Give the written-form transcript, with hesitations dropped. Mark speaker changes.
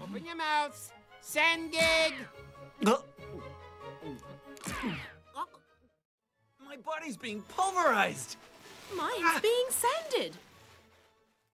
Speaker 1: Open your mouths. Send gig.
Speaker 2: My body's being pulverized.
Speaker 3: Mine's being sanded.